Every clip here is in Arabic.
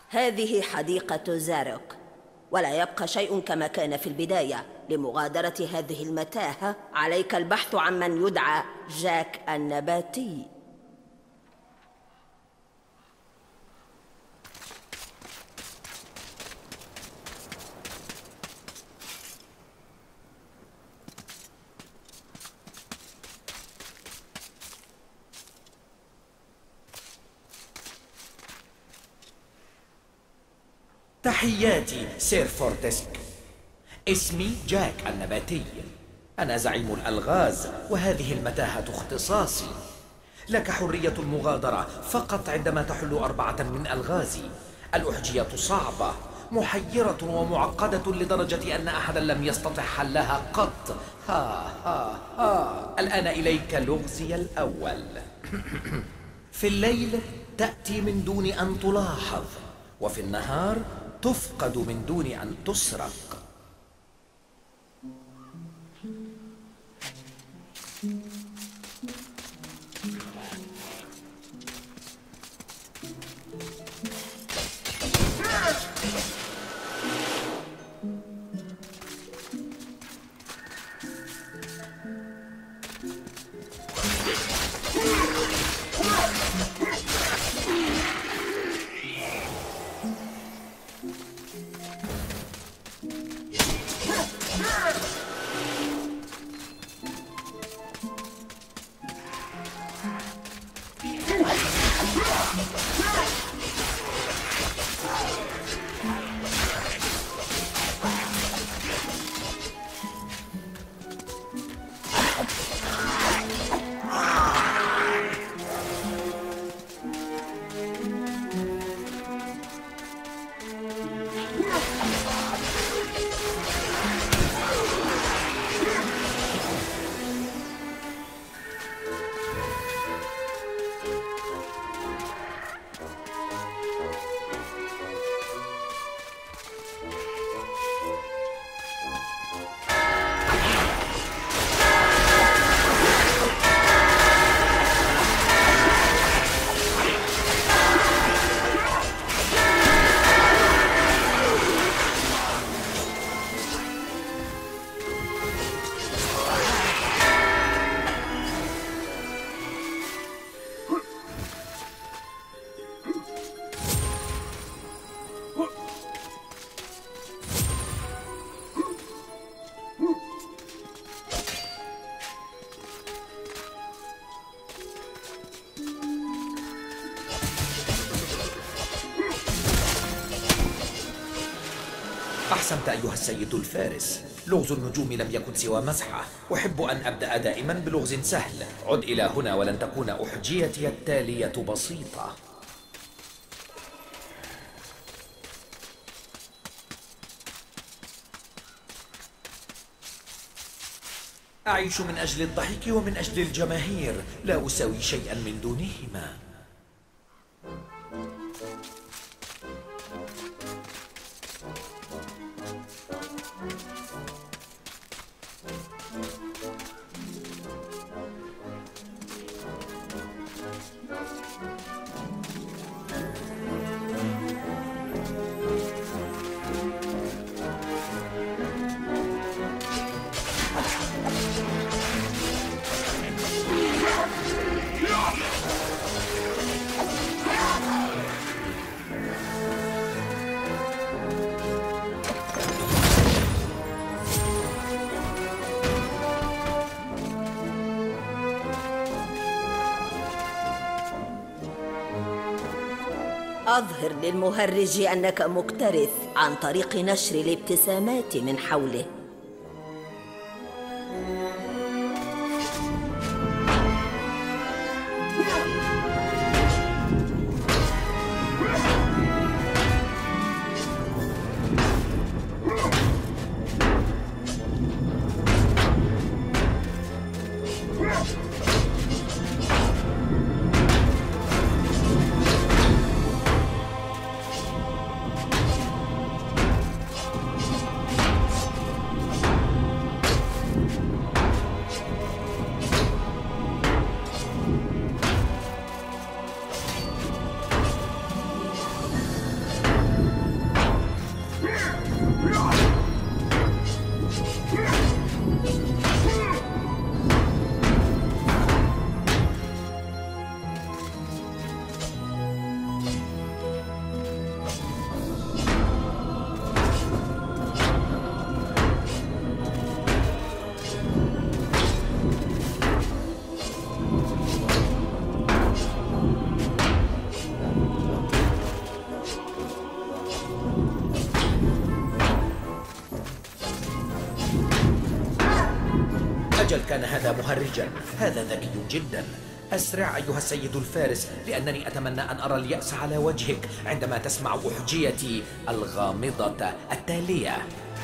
هذه حديقة زاروك، ولا يبقى شيء كما كان في البداية. لمغادرة هذه المتاهة عليك البحث عن من يدعى جاك النباتي. تحياتي سير فورتسك. اسمي جاك النباتي. أنا زعيم الألغاز، وهذه المتاهة اختصاصي. لك حرية المغادرة فقط عندما تحل 4 من ألغازي. الأحجية صعبة، محيرة ومعقدة لدرجة أن أحدا لم يستطع حلها قط. الآن إليك لغزي الأول. في الليل تأتي من دون أن تلاحظ، وفي النهار تفقد من دون أن تسرق. أحسنت أيها السيد الفارس. لغز النجوم لم يكن سوى مزحة. أحب أن أبدأ دائما بلغز سهل. عد إلى هنا ولن تكون أحجيتي التالية بسيطة. أعيش من أجل الضحك ومن أجل الجماهير، لا أساوي شيئا من دونهما. أظهر للمهرج أنك مكترث عن طريق نشر الابتسامات من حوله. كان هذا مهرجا. هذا ذكي جدا. أسرع أيها السيد الفارس، لأنني أتمنى أن أرى اليأس على وجهك عندما تسمع أحجيتي الغامضة التالية.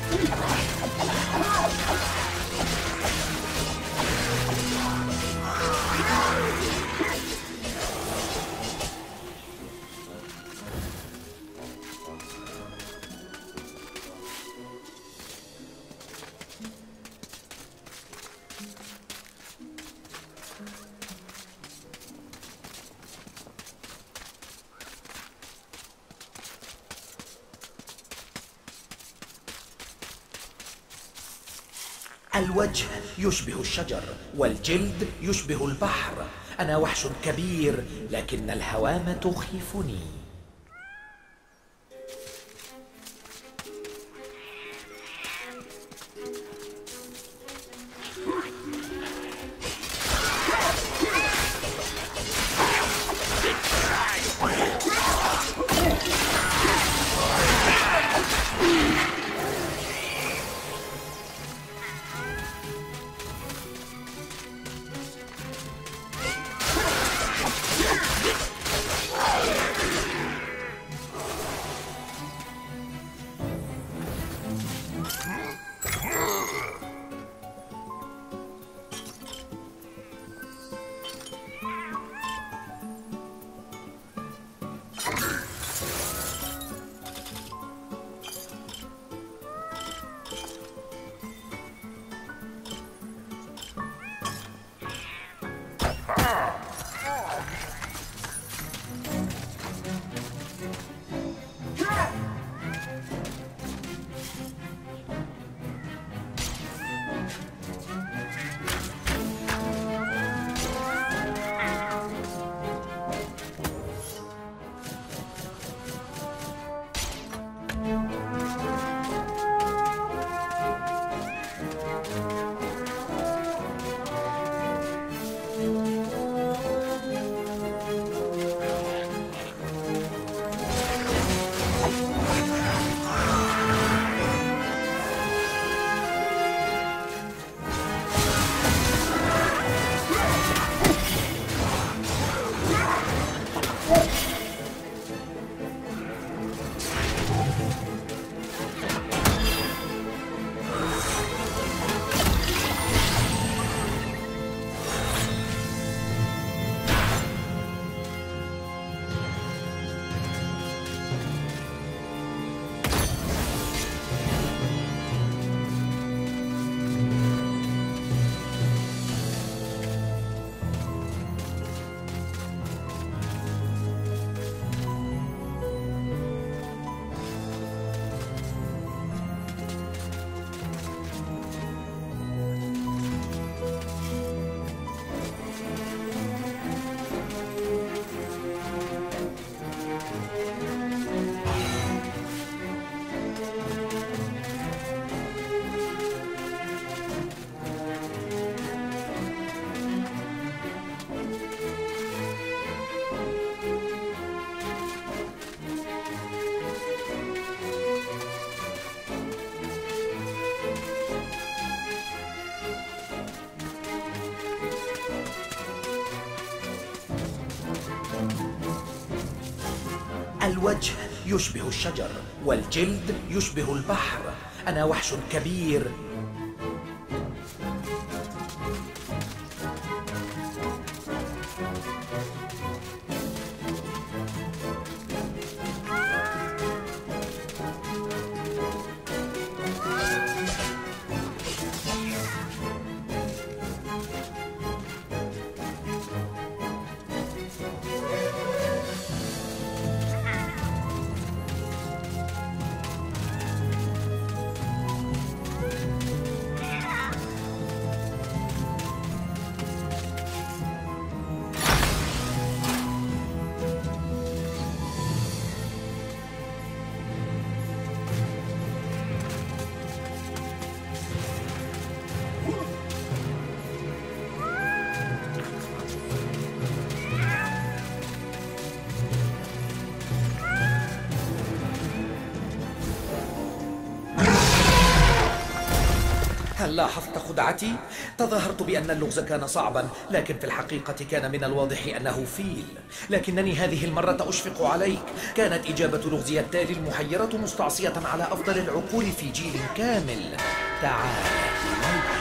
الوجه يشبه الشجر، والجلد يشبه البحر. أنا وحش كبير، لكن الهوام تخيفني. الوجه يشبه الشجر، والجلد يشبه البحر. أنا وحش كبير. هل لاحظت خدعتي؟ تظاهرت بأن اللغز كان صعبا، لكن في الحقيقة كان من الواضح أنه فيل. لكنني هذه المرة أشفق عليك. كانت إجابة لغزي التالي المحيرة مستعصية على أفضل العقول في جيل كامل. تعال إلي.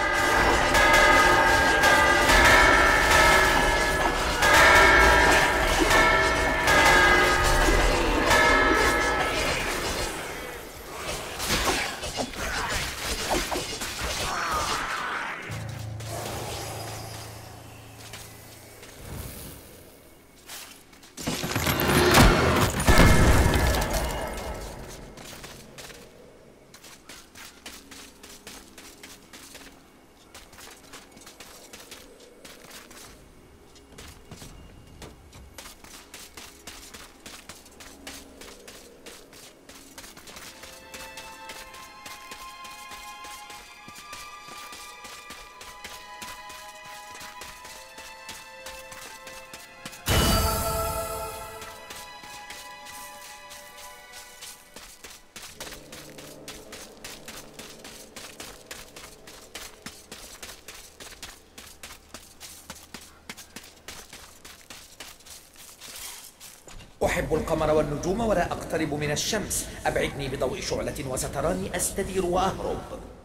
أحب القمر والنجوم ولا أقترب من الشمس. أبعدني بضوء شعلة وستراني أستدير وأهرب.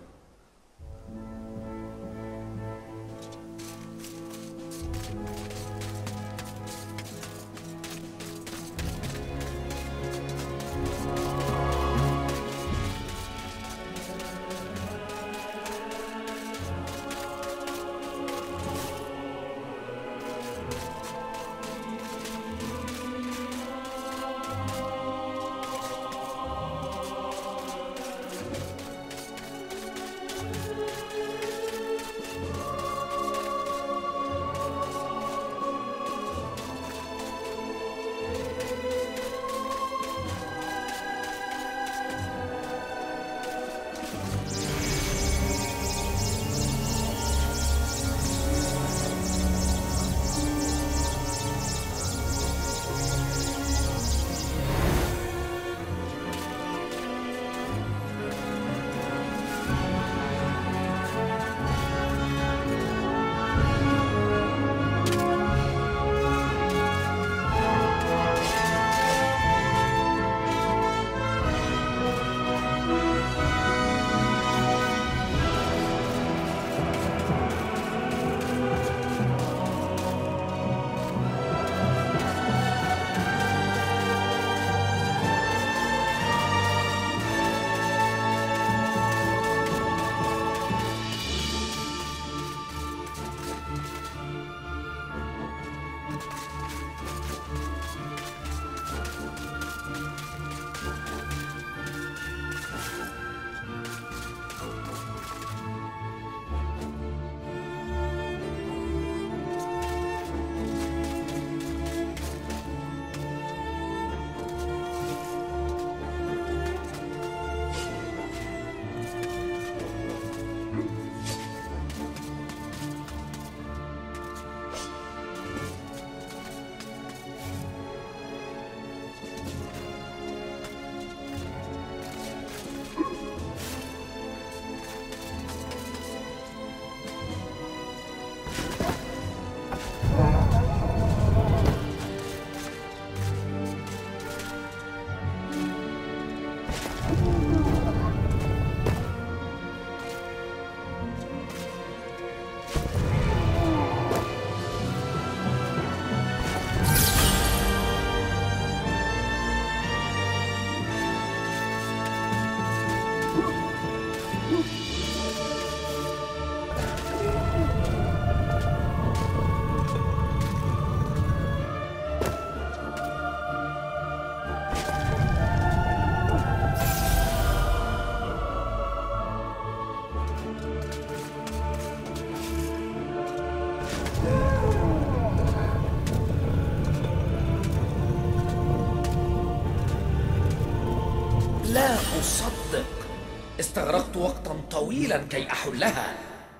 لا أصدق. استغرقت وقتا طويلا كي أحلها.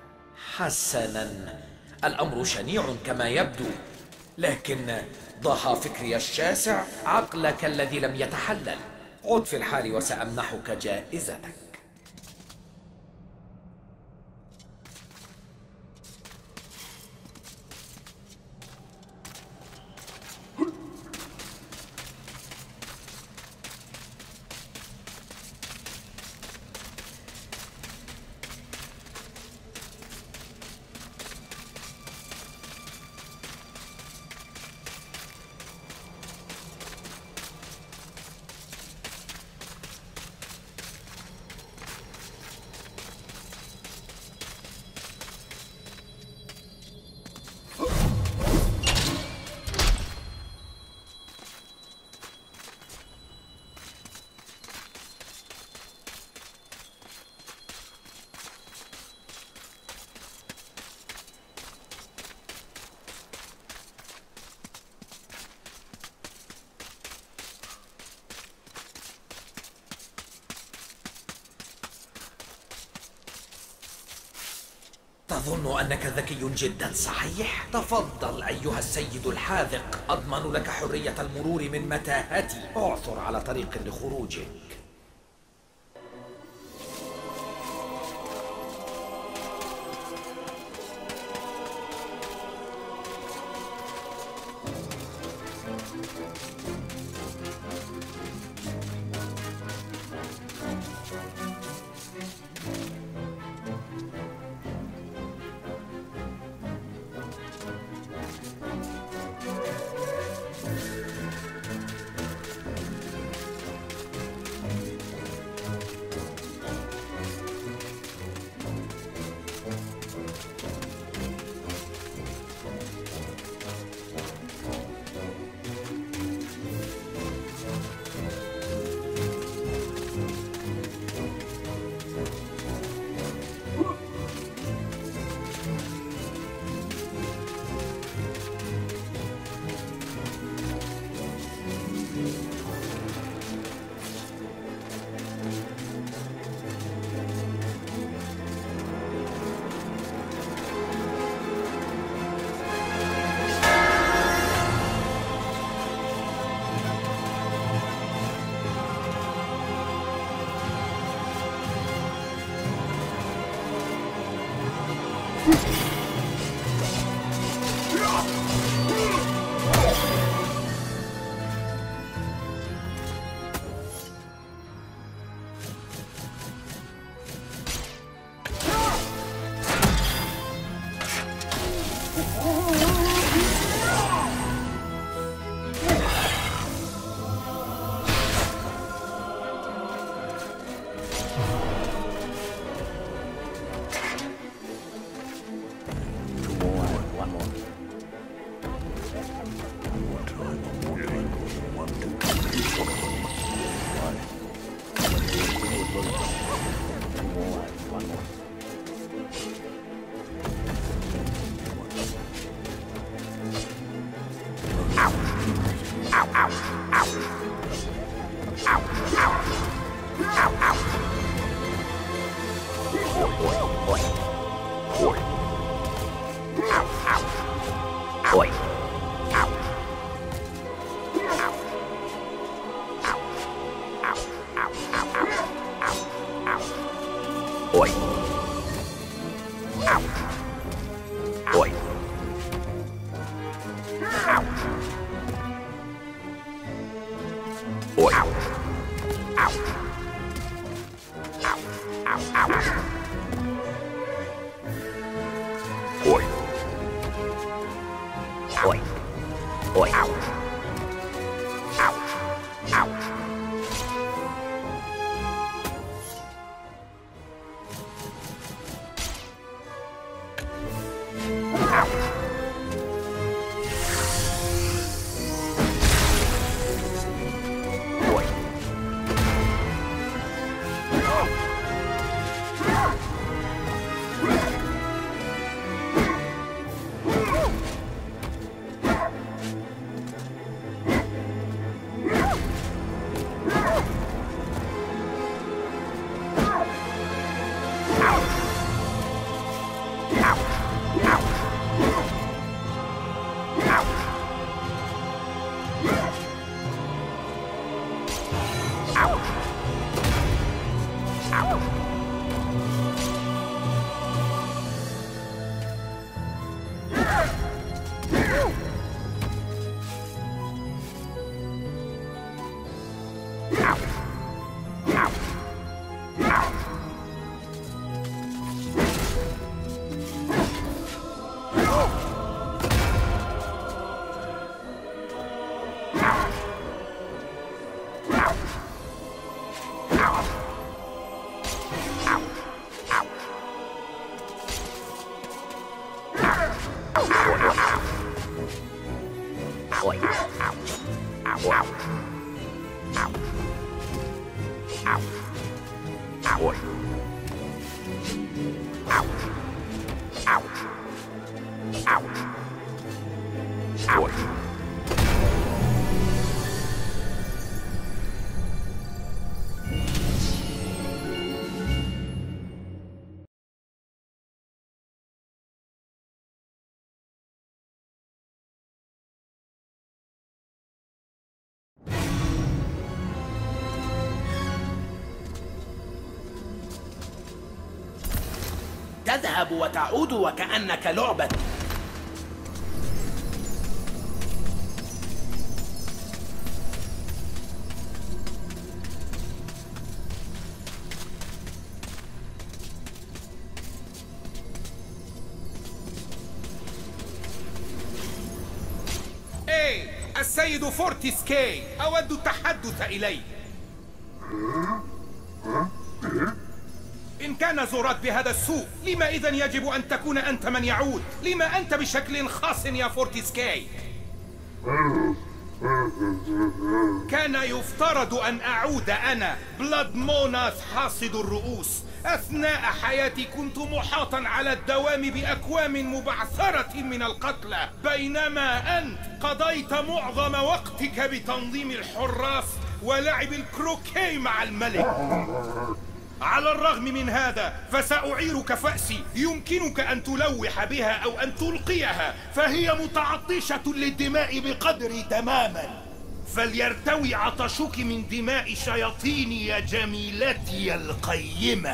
حسنا، الأمر شنيع كما يبدو، لكن ضاع فكري الشاسع عقلك الذي لم يتحلل. عد في الحال وسأمنحك جائزتك. تظن أنك ذكي جدا صحيح؟ تفضل أيها السيد الحاذق، أضمن لك حرية المرور من متاهتي. اعثر على طريق لخروجك. تذهب وتعود وكأنك لعبة. السيد فورتيسكاي، أود التحدث إليه. إن كان زورات بهذا السوء، لما إذن يجب أن تكون أنت من يعود؟ لما أنت بشكل خاص يا فورتيسكاي؟ كان يفترض أن أعود أنا بلاد موناث حاصد الرؤوس. أثناء حياتي كنت محاطا على الدوام بأكوام مبعثرة من القتلى، بينما أنت قضيت معظم وقتك بتنظيم الحراس ولعب الكروكي مع الملك. على الرغم من هذا فسأعيرك فأسي، يمكنك أن تلوح بها أو أن تلقيها، فهي متعطشة للدماء بقدري تماما. فليرتوي عطشك من دماء شياطيني يا جميلتي القيمة.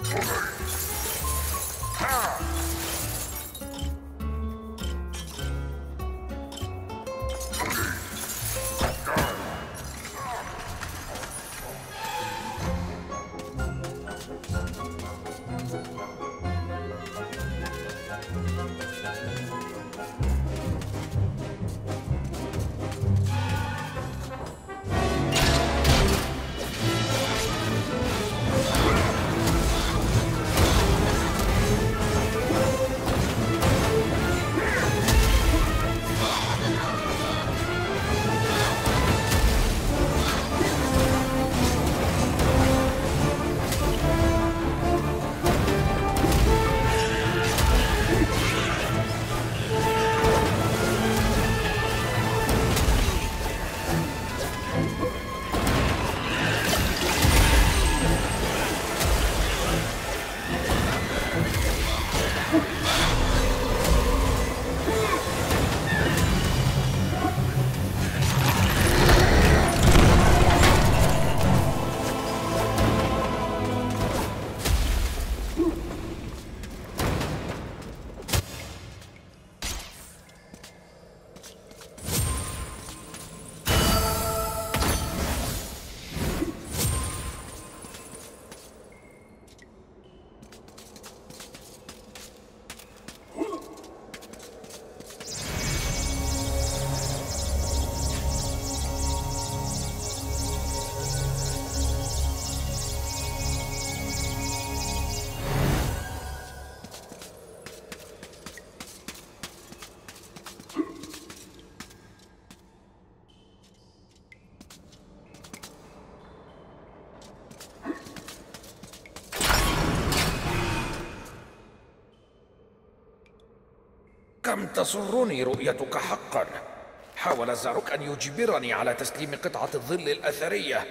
كم تسرني رؤيتك حقا. حاول زاروك أن يجبرني على تسليم قطعة الظل الأثرية.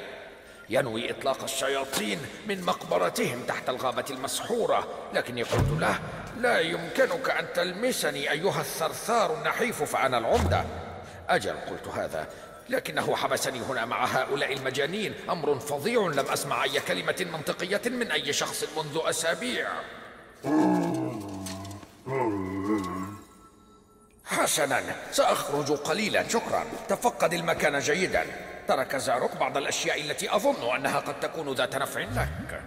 ينوي إطلاق الشياطين من مقبرتهم تحت الغابة المسحورة، لكني قلت له: لا يمكنك أن تلمسني أيها الثرثار النحيف، فأنا العمدة. أجل، قلت هذا، لكنه حبسني هنا مع هؤلاء المجانين. أمر فظيع، لم أسمع أي كلمة منطقية من أي شخص منذ أسابيع. حسنا، سأخرج قليلا، شكرا. تفقد المكان جيدا. ترك زاروك بعض الأشياء التي أظن أنها قد تكون ذات نفع لك.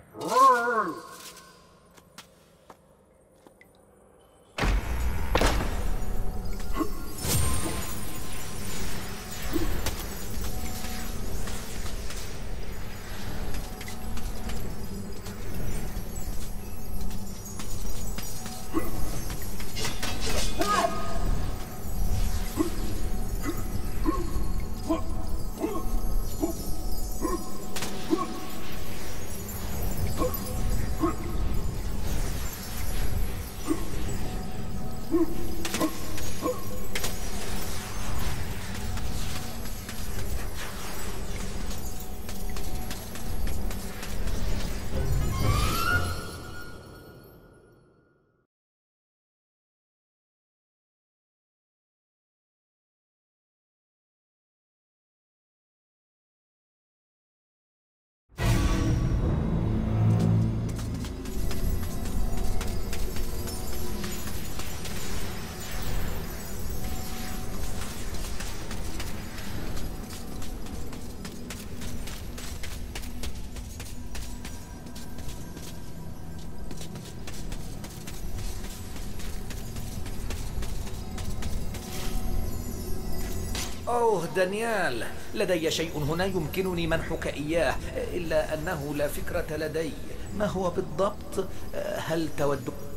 أوه دانيال، لدي شيء هنا يمكنني منحك إياه، إلا أنه لا فكرة لدي. ما هو بالضبط؟ هل تود